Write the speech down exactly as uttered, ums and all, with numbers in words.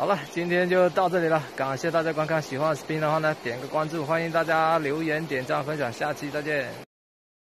好了，今天就到这里了，感谢大家观看。喜欢我视频的话呢，点个关注，欢迎大家留言、点赞、分享，下期再见。